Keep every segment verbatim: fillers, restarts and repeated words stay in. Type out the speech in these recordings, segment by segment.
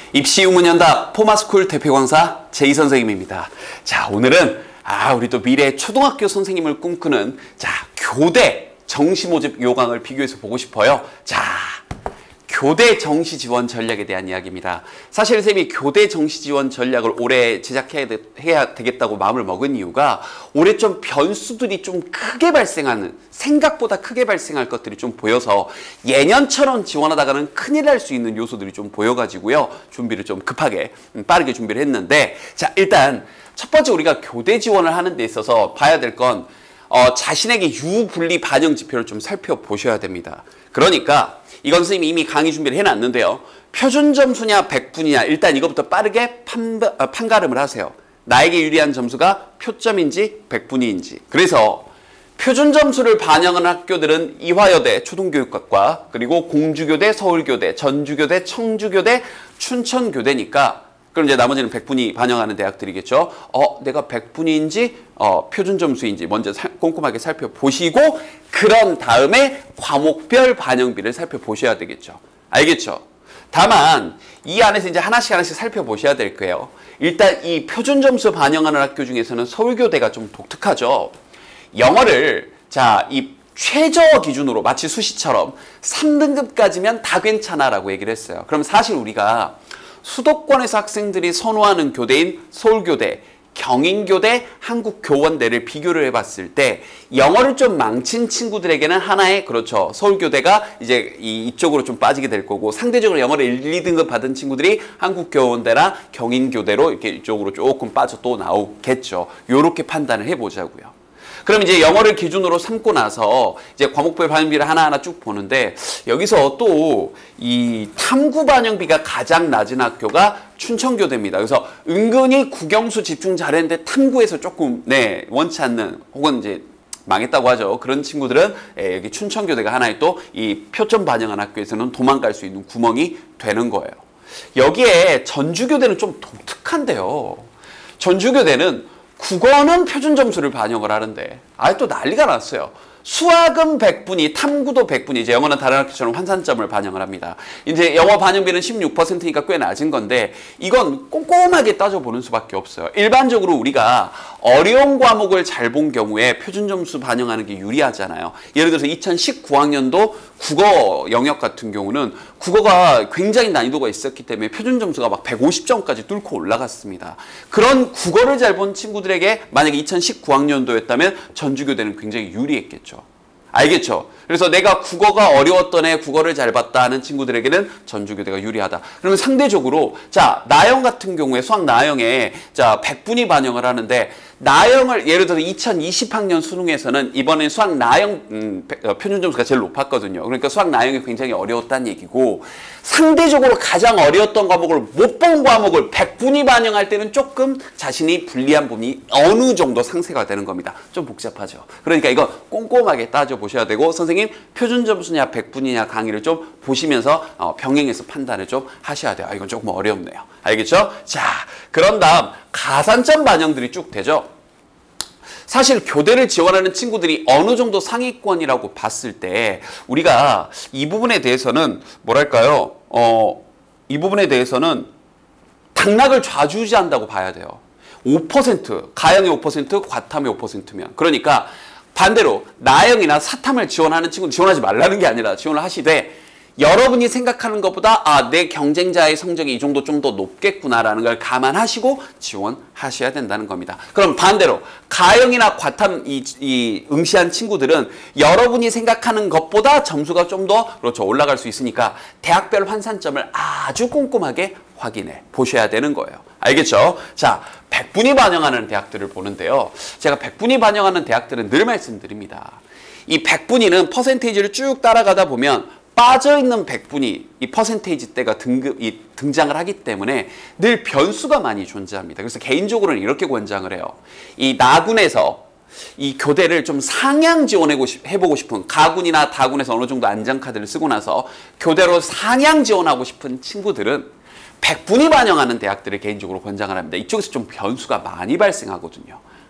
입시 유문연답 포마스쿨 대표 강사 제이 선생님입니다. 자, 오늘은 아 우리 또 미래 초등학교 선생님을 꿈꾸는 자 교대 정시 모집 요강을 비교해서 보고 싶어요. 자, 교대 정시 지원 전략에 대한 이야기입니다. 사실 선생님이 교대 정시 지원 전략을 올해 제작해야 되, 해야 되겠다고 마음을 먹은 이유가 올해 좀 변수들이 좀 크게 발생하는, 생각보다 크게 발생할 것들이 좀 보여서 예년처럼 지원하다가는 큰일 날 수 있는 요소들이 좀 보여가지고요. 준비를 좀 급하게 빠르게 준비를 했는데, 자 일단 첫 번째 우리가 교대 지원을 하는 데 있어서 봐야 될 건 어, 자신에게 유불리 반영 지표를 좀 살펴보셔야 됩니다. 그러니까 이건 선생님이 이미 강의 준비를 해놨는데요. 표준 점수냐 백 분이냐 일단 이것부터 빠르게 판, 판가름을 하세요. 나에게 유리한 점수가 표점인지 백 분위인지. 그래서 표준 점수를 반영하는 학교들은 이화여대 초등교육학과, 그리고 공주교대, 서울교대, 전주교대, 청주교대, 춘천교대니까 그럼 이제 나머지는 백 분위 반영하는 대학들이겠죠. 어, 내가 백 분위인지 어, 표준 점수인지 먼저 사, 꼼꼼하게 살펴보시고 그런 다음에 과목별 반영비를 살펴보셔야 되겠죠. 알겠죠? 다만 이 안에서 이제 하나씩 하나씩 살펴보셔야 될 거예요. 일단 이 표준 점수 반영하는 학교 중에서는 서울교대가 좀 독특하죠. 영어를 자, 이 최저 기준으로 마치 수시처럼 삼 등급까지면 다 괜찮아라고 얘기를 했어요. 그럼 사실 우리가 수도권에서 학생들이 선호하는 교대인 서울교대, 경인교대, 한국교원대를 비교를 해봤을 때 영어를 좀 망친 친구들에게는 하나의 그렇죠. 서울교대가 이제 이, 이쪽으로 좀 빠지게 될 거고, 상대적으로 영어를 일, 이 등급 받은 친구들이 한국교원대나 경인교대로 이렇게 이쪽으로 조금 빠져 또 나오겠죠. 요렇게 판단을 해보자고요. 그럼 이제 영어를 기준으로 삼고 나서 이제 과목별 반영비를 하나하나 쭉 보는데, 여기서 또 이 탐구 반영비가 가장 낮은 학교가 춘천교대입니다. 그래서 은근히 국영수 집중 잘했는데 탐구에서 조금 네 원치 않는, 혹은 이제 망했다고 하죠. 그런 친구들은 예, 여기 춘천교대가 하나의 또 이 표점 반영한 학교에서는 도망갈 수 있는 구멍이 되는 거예요. 여기에 전주교대는 좀 독특한데요. 전주교대는 국어는 표준 점수를 반영을 하는데 아예 또 난리가 났어요. 수학은 백 분위, 탐구도 백 분위, 이제 영어는 다른 학교처럼 환산점을 반영을 합니다. 이제 영어 반영비는 십육 퍼센트니까 꽤 낮은 건데 이건 꼼꼼하게 따져보는 수밖에 없어요. 일반적으로 우리가 어려운 과목을 잘 본 경우에 표준 점수 반영하는 게 유리하잖아요. 예를 들어서 이천십구 학년도 국어 영역 같은 경우는 국어가 굉장히 난이도가 있었기 때문에 표준 점수가 막 백오십 점까지 뚫고 올라갔습니다. 그런 국어를 잘 본 친구들에게 만약에 이천십구 학년도였다면 전주교대는 굉장히 유리했겠죠. 알겠죠? 그래서 내가 국어가 어려웠던 애 국어를 잘 봤다 하는 친구들에게는 전주교대가 유리하다. 그러면 상대적으로 자 나영 같은 경우에 수학 나영에 자 백 분위 반영을 하는데, 나영을 예를 들어서 이천이십 학년 수능에서는 이번엔 수학 나영 음, 표준 점수가 제일 높았거든요. 그러니까 수학 나영이 굉장히 어려웠다는 얘기고, 상대적으로 가장 어려웠던 과목을 못 본 과목을 백 분위 반영할 때는 조금 자신이 불리한 부분이 어느 정도 상쇄가 되는 겁니다. 좀 복잡하죠. 그러니까 이거 꼼꼼하게 따져보셔야 되고, 선생님 표준 점수냐 백 분위냐 강의를 좀 보시면서 어, 병행해서 판단을 좀 하셔야 돼요. 아, 이건 조금 어렵네요. 알겠죠? 자, 그런 다음 가산점 반영들이 쭉 되죠. 사실 교대를 지원하는 친구들이 어느 정도 상위권이라고 봤을 때 우리가 이 부분에 대해서는 뭐랄까요? 어, 이 부분에 대해서는 당락을 좌지우지한다고 봐야 돼요. 오 퍼센트, 가영이 오 퍼센트, 과탐이 오 퍼센트면. 그러니까 반대로 나영이나 사탐을 지원하는 친구는 지원하지 말라는 게 아니라 지원을 하시되, 여러분이 생각하는 것보다 아, 내 경쟁자의 성적이 이 정도 좀 더 높겠구나라는 걸 감안하시고 지원하셔야 된다는 겁니다. 그럼 반대로 가영이나 과탐 이, 이 응시한 친구들은 여러분이 생각하는 것보다 점수가 좀 더 그렇죠 올라갈 수 있으니까 대학별 환산점을 아주 꼼꼼하게 확인해 보셔야 되는 거예요. 알겠죠? 자, 백 분위 반영하는 대학들을 보는데요. 제가 백 분위 반영하는 대학들은 늘 말씀드립니다. 이 백 분위는 퍼센테이지를 쭉 따라가다 보면 빠져있는 백 분위, 이 퍼센테이지 때가 등급, 이 등장을 하기 때문에 늘 변수가 많이 존재합니다. 그래서 개인적으로는 이렇게 권장을 해요. 이 나군에서 이 교대를 좀 상향 지원해보고 싶은, 가군이나 다군에서 어느 정도 안전카드를 쓰고 나서 교대로 상향 지원하고 싶은 친구들은 백 분위 반영하는 대학들을 개인적으로 권장을 합니다. 이쪽에서 좀 변수가 많이 발생하거든요.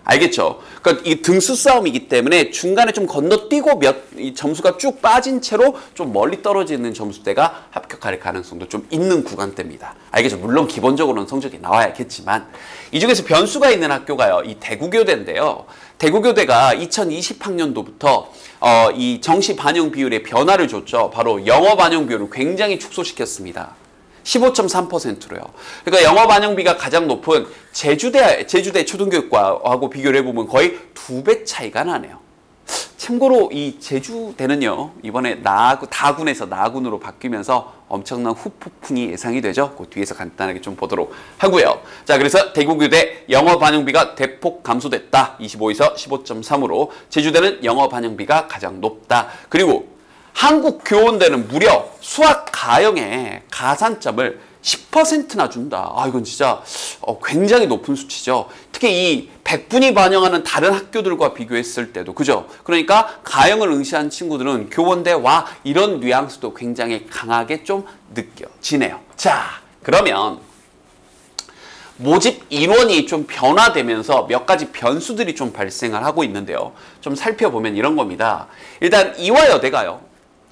알겠죠? 그러니까 이 등수 싸움이기 때문에 중간에 좀 건너뛰고 몇, 이 점수가 쭉 빠진 채로 좀 멀리 떨어지는 점수대가 합격할 가능성도 좀 있는 구간대입니다. 알겠죠? 물론 기본적으로는 성적이 나와야겠지만 이 중에서 변수가 있는 학교가요. 이 대구교대인데요. 대구교대가 이천이십 학년도부터 어, 이 정시 반영 비율에 변화를 줬죠. 바로 영어 반영 비율을 굉장히 축소시켰습니다. 십오 점 삼 퍼센트로요. 그러니까 영어 반영비가 가장 높은 제주대, 제주대 초등교육과하고 비교를 해보면 거의 두 배 차이가 나네요. 참고로 이 제주대는요, 이번에 나구, 다군에서 나군으로 바뀌면서 엄청난 후폭풍이 예상이 되죠. 그 뒤에서 간단하게 좀 보도록 하고요. 자, 그래서 대구교대 영어 반영비가 대폭 감소됐다. 이십오에서 십오 점 삼으로. 제주대는 영어 반영비가 가장 높다. 그리고 한국교원대는 무려 수학 가형에 가산점을 십 퍼센트나 준다. 아, 이건 진짜 어, 굉장히 높은 수치죠. 특히 이 백 분이 반영하는 다른 학교들과 비교했을 때도, 그죠? 그러니까 가형을 응시한 친구들은 교원대와 이런 뉘앙스도 굉장히 강하게 좀 느껴지네요. 자, 그러면 모집 인원이 좀 변화되면서 몇 가지 변수들이 좀 발생을 하고 있는데요. 좀 살펴보면 이런 겁니다. 일단 이화여대가요,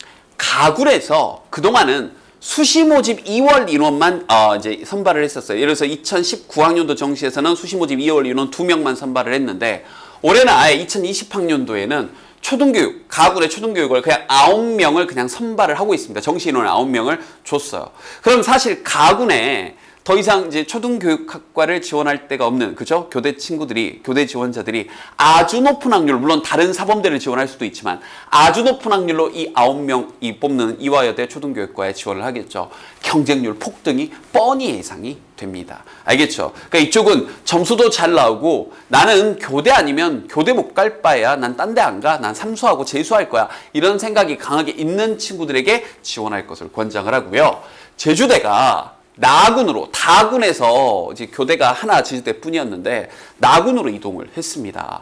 가군에서 그동안은 수시 모집 이월 인원만 어, 이제 선발을 했었어요. 예를 들어서 이천십구 학년도 정시에서는 수시 모집 이월 인원 두 명만 선발을 했는데, 올해는 아예 이천이십 학년도에는 초등교육, 가군의 초등교육을 그냥 아홉 명을 그냥 선발을 하고 있습니다. 정시 인원을 아홉 명을 줬어요. 그럼 사실 가군에 더 이상 이제 초등교육학과를 지원할 데가 없는, 그죠? 교대 친구들이, 교대 지원자들이 아주 높은 확률, 물론 다른 사범대를 지원할 수도 있지만 아주 높은 확률로 이 아홉 명이 뽑는 이화여대 초등교육과에 지원을 하겠죠. 경쟁률 폭등이 뻔히 예상이 됩니다. 알겠죠? 그러니까 이쪽은 점수도 잘 나오고 나는 교대 아니면 교대 못 갈 바에야 난 딴 데 안 가. 난 삼수하고 재수할 거야. 이런 생각이 강하게 있는 친구들에게 지원할 것을 권장을 하고요. 제주대가 나군으로, 다군에서 이제 교대가 하나 제주대뿐이었는데 나군으로 이동을 했습니다.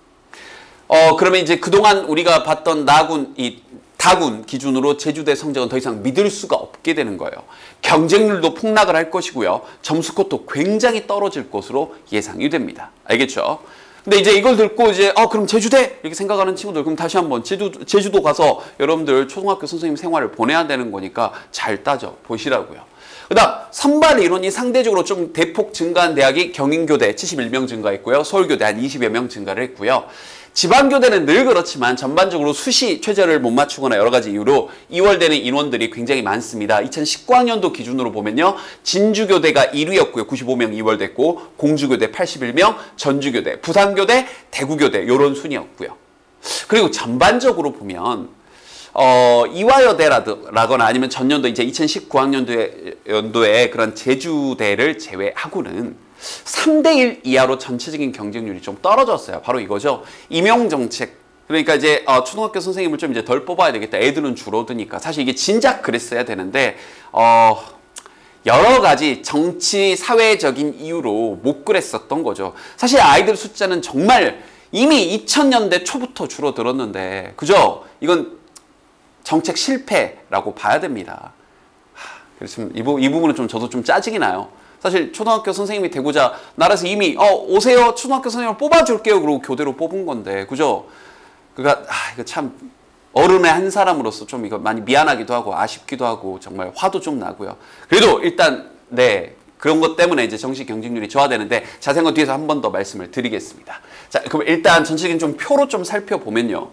어, 그러면 이제 그동안 우리가 봤던 나군, 이 다군 기준으로 제주대 성적은 더 이상 믿을 수가 없게 되는 거예요. 경쟁률도 폭락을 할 것이고요. 점수컷도 굉장히 떨어질 것으로 예상이 됩니다. 알겠죠? 근데 이제 이걸 듣고 이제 어 그럼 제주대 이렇게 생각하는 친구들, 그럼 다시 한번 제주, 제주도 가서 여러분들 초등학교 선생님 생활을 보내야 되는 거니까 잘 따져 보시라고요. 그 다음 선발 인원이 상대적으로 좀 대폭 증가한 대학이 경인교대 칠십일 명 증가했고요. 서울교대 한 이십여 명 증가를 했고요. 지방교대는 늘 그렇지만 전반적으로 수시 최저를 못 맞추거나 여러 가지 이유로 이월되는 인원들이 굉장히 많습니다. 이천십구 학년도 기준으로 보면요. 진주교대가 일 위였고요. 구십오 명 이월됐고, 공주교대 팔십일 명, 전주교대, 부산교대, 대구교대 이런 순이었고요. 그리고 전반적으로 보면 어, 이화여대라거나 아니면 전년도 이제 이천십구 학년도에 연도에 그런 제주대를 제외하고는 삼 대 일 이하로 전체적인 경쟁률이 좀 떨어졌어요. 바로 이거죠. 임용정책. 그러니까 이제 어, 초등학교 선생님을 좀 이제 덜 뽑아야 되겠다. 애들은 줄어드니까. 사실 이게 진작 그랬어야 되는데 어, 여러 가지 정치, 사회적인 이유로 못 그랬었던 거죠. 사실 아이들 숫자는 정말 이미 이천 년대 초부터 줄어들었는데, 그죠? 이건 정책 실패라고 봐야 됩니다. 그래서 이, 부, 이 부분은 좀 저도 좀 짜증이 나요. 사실 초등학교 선생님이 되고자 나라에서 이미 어 오세요 초등학교 선생님을 뽑아줄게요 그러고 교대로 뽑은 건데, 그죠? 그러니까 아, 이거 참 어른의 한 사람으로서 좀 이거 많이 미안하기도 하고 아쉽기도 하고 정말 화도 좀 나고요. 그래도 일단 네 그런 것 때문에 이제 정시 경쟁률이 저하되는데 자세한 건 뒤에서 한 번 더 말씀을 드리겠습니다. 자, 그럼 일단 전체적인 좀 표로 좀 살펴보면요.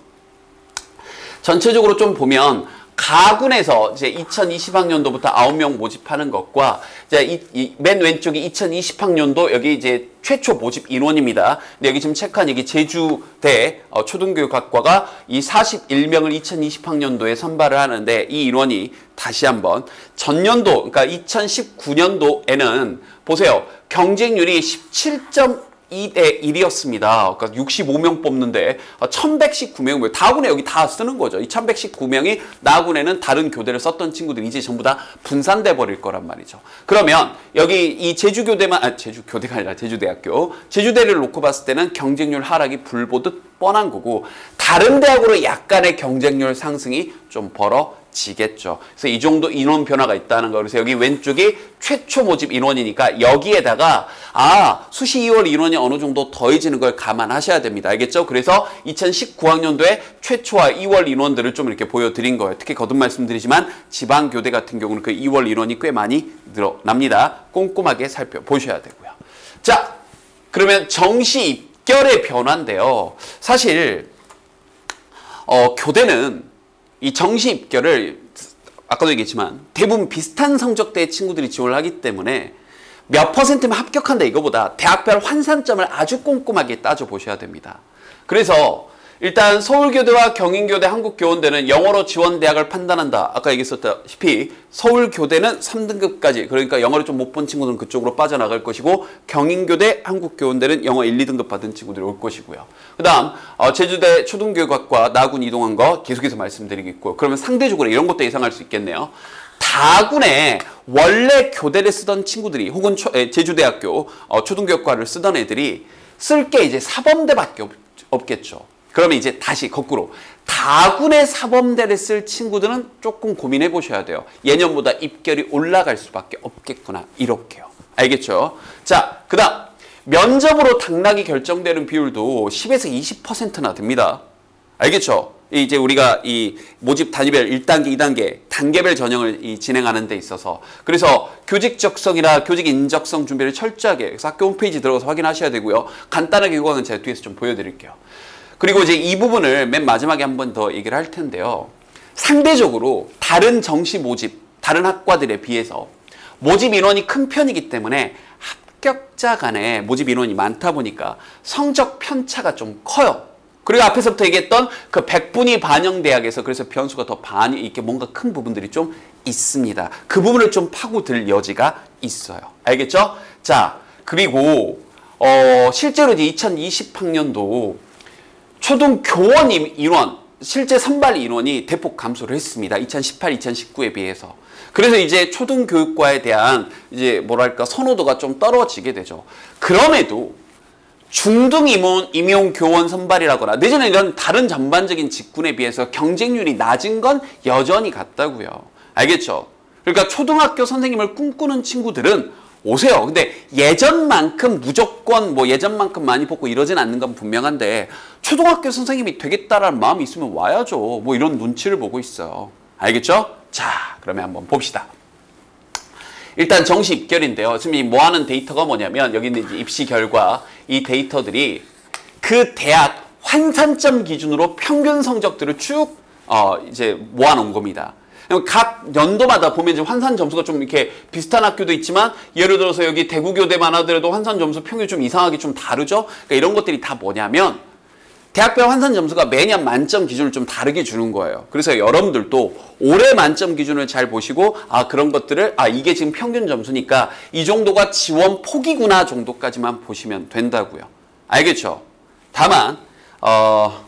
전체적으로 좀 보면 가군에서 이제 이천이십 학년도부터 아홉 명 모집하는 것과 이제 이, 이, 맨 왼쪽이 이천이십 학년도 여기 이제 최초 모집 인원입니다. 근데 여기 지금 체크한 여기 제주대 어, 초등교육학과가 이 사십일 명을 이천이십 학년도에 선발을 하는데, 이 인원이 다시 한번 전년도 그러니까 이천십구 년도에는 보세요. 경쟁률이 십칠 점 이 대 일이었습니다. 그러니까 육십오 명 뽑는데 천백십구 명, 다군에 여기 다 쓰는 거죠. 이 천백십구 명이 나군에는 다른 교대를 썼던 친구들이 이제 전부 다 분산돼 버릴 거란 말이죠. 그러면 여기 이 제주교대만, 아, 제주교대가 아니라 제주대학교, 제주대를 놓고 봤을 때는 경쟁률 하락이 불보듯 뻔한 거고, 다른 대학으로 약간의 경쟁률 상승이 좀 벌어 떨어지겠죠. 그래서 이 정도 인원 변화가 있다는 거. 그래서 여기 왼쪽이 최초 모집 인원이니까 여기에다가 아 수시 이월 인원이 어느 정도 더해지는 걸 감안하셔야 됩니다. 알겠죠? 그래서 이천십구 학년도에 최초와 이월 인원들을 좀 이렇게 보여드린 거예요. 특히 거듭 말씀드리지만 지방교대 같은 경우는 그 이월 인원이 꽤 많이 늘어납니다. 꼼꼼하게 살펴보셔야 되고요. 자, 그러면 정시 입결의 변화인데요. 사실 어, 교대는 이 정시 입결을 아까도 얘기했지만 대부분 비슷한 성적대의 친구들이 지원을 하기 때문에 몇 퍼센트면 합격한다 이거보다 대학별 환산점을 아주 꼼꼼하게 따져보셔야 됩니다. 그래서 일단 서울교대와 경인교대, 한국교원대는 영어로 지원 대학을 판단한다. 아까 얘기했었다시피 서울교대는 삼 등급까지, 그러니까 영어를 좀 못 본 친구들은 그쪽으로 빠져나갈 것이고 경인교대, 한국교원대는 영어 일, 이 등급 받은 친구들이 올 것이고요. 그 다음 어, 제주대 초등교육학과 나군 이동한 거 계속해서 말씀드리겠고요. 그러면 상대적으로 이런 것도 예상할 수 있겠네요. 다군에 원래 교대를 쓰던 친구들이 혹은 초, 에, 제주대학교 어, 초등교육과를 쓰던 애들이 쓸 게 이제 사범대밖에 없, 없겠죠. 그러면 이제 다시 거꾸로 다군의 사범대를 쓸 친구들은 조금 고민해 보셔야 돼요. 예년보다 입결이 올라갈 수밖에 없겠구나. 이렇게요. 알겠죠? 자, 그 다음 면접으로 당락이 결정되는 비율도 십에서 이십 퍼센트나 됩니다. 알겠죠? 이제 우리가 이 모집 단위별 일 단계, 이 단계, 단계별 전형을 이 진행하는 데 있어서 그래서 교직 적성이나 교직 인적성 준비를 철저하게 그래서 학교 홈페이지 들어가서 확인하셔야 되고요. 간단하게 요강은 제가 뒤에서 좀 보여드릴게요. 그리고 이제 이 부분을 맨 마지막에 한 번 더 얘기를 할 텐데요. 상대적으로 다른 정시 모집, 다른 학과들에 비해서 모집 인원이 큰 편이기 때문에 합격자 간에 모집 인원이 많다 보니까 성적 편차가 좀 커요. 그리고 앞에서부터 얘기했던 그 백분위 반영 대학에서 그래서 변수가 더 반이 이렇게 뭔가 큰 부분들이 좀 있습니다. 그 부분을 좀 파고들 여지가 있어요. 알겠죠? 자, 그리고 어, 실제로 이제 이천이십 학년도 초등교원 인원, 실제 선발 인원이 대폭 감소를 했습니다. 이천십팔, 이천십구에 비해서. 그래서 이제 초등교육과에 대한 이제 뭐랄까 선호도가 좀 떨어지게 되죠. 그럼에도 중등 임용, 임용 교원 선발이라거나 내지는 이런 다른 전반적인 직군에 비해서 경쟁률이 낮은 건 여전히 같다고요. 알겠죠? 그러니까 초등학교 선생님을 꿈꾸는 친구들은 오세요. 근데 예전만큼 무조건 뭐 예전만큼 많이 뽑고 이러진 않는 건 분명한데 초등학교 선생님이 되겠다라는 마음이 있으면 와야죠. 뭐 이런 눈치를 보고 있어요. 알겠죠? 자, 그러면 한번 봅시다. 일단 정시 입결인데요. 지금 이 모아놓은 데이터가 뭐냐면 여기 있는 이제 입시 결과 이 데이터들이 그 대학 환산점 기준으로 평균 성적들을 쭉 어, 이제 모아놓은 겁니다. 각 연도마다 보면 이제 환산 점수가 좀 이렇게 비슷한 학교도 있지만 예를 들어서 여기 대구교대만 하더라도 환산 점수 평균이 좀 이상하게 좀 다르죠. 그러니까 이런 것들이 다 뭐냐면 대학별 환산 점수가 매년 만점 기준을 좀 다르게 주는 거예요. 그래서 여러분들도 올해 만점 기준을 잘 보시고 아 그런 것들을 아 이게 지금 평균 점수니까 이 정도가 지원 폭이구나 정도까지만 보시면 된다고요. 알겠죠? 다만 어,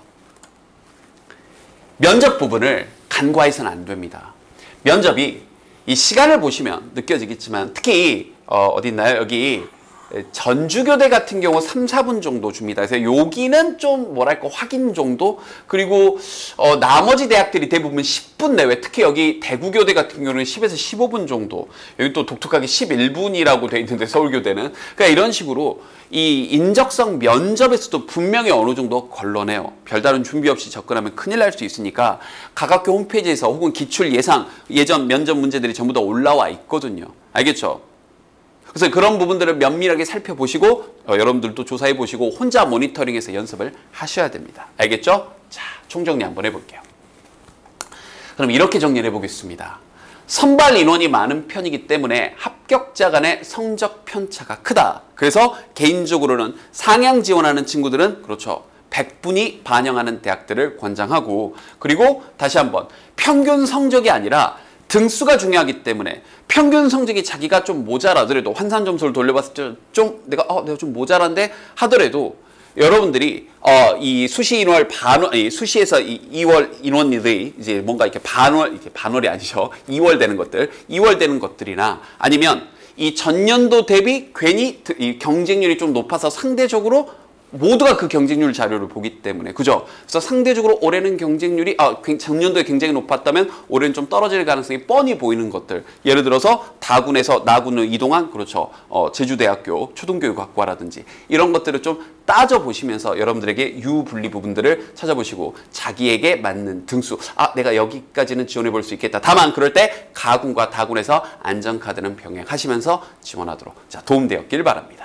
면접 부분을 간과해서는 안 됩니다. 면접이 이 시간을 보시면 느껴지겠지만 특히 어, 어디 있나요? 여기 전주교대 같은 경우 삼, 사 분 정도 줍니다. 그래서 여기는 좀 뭐랄까 확인 정도 그리고 어, 나머지 대학들이 대부분 십 분 내외 특히 여기 대구교대 같은 경우는 십에서 십오 분 정도 여기 또 독특하게 십일 분이라고 돼 있는데 서울교대는 그러니까 이런 식으로 이 인적성 면접에서도 분명히 어느 정도 걸러내요. 별다른 준비 없이 접근하면 큰일 날 수 있으니까 각 학교 홈페이지에서 혹은 기출 예상 예전 면접 문제들이 전부 다 올라와 있거든요. 알겠죠? 그래서 그런 부분들을 면밀하게 살펴보시고 어, 여러분들도 조사해 보시고 혼자 모니터링해서 연습을 하셔야 됩니다. 알겠죠? 자, 총정리 한번 해볼게요. 그럼 이렇게 정리를 해보겠습니다. 선발 인원이 많은 편이기 때문에 합격자 간의 성적 편차가 크다. 그래서 개인적으로는 상향 지원하는 친구들은 그렇죠. 백분위 반영하는 대학들을 권장하고 그리고 다시 한번 평균 성적이 아니라 등수가 중요하기 때문에 평균 성적이 자기가 좀 모자라더라도 환산 점수를 돌려봤을 때 좀 내가 어 내가 좀 모자란데 하더라도 여러분들이 어 이 수시 인월 반월 이 수시에서 이 이월 인원들이 이제 뭔가 이렇게 반월 이렇게 반월이 아니죠. 이월 되는 것들, 이월 되는 것들이나 아니면 이 전년도 대비 괜히 이 경쟁률이 좀 높아서 상대적으로 모두가 그 경쟁률 자료를 보기 때문에 그죠? 그래서 상대적으로 올해는 경쟁률이 아 작년도에 굉장히 높았다면 올해는 좀 떨어질 가능성이 뻔히 보이는 것들 예를 들어서 다군에서 나군으로 이동한 그렇죠 어, 제주대학교 초등교육학과라든지 이런 것들을 좀 따져보시면서 여러분들에게 유불리 부분들을 찾아보시고 자기에게 맞는 등수 아 내가 여기까지는 지원해 볼 수 있겠다. 다만 그럴 때 가군과 다군에서 안전카드는 병행하시면서 지원하도록 자 도움되었길 바랍니다.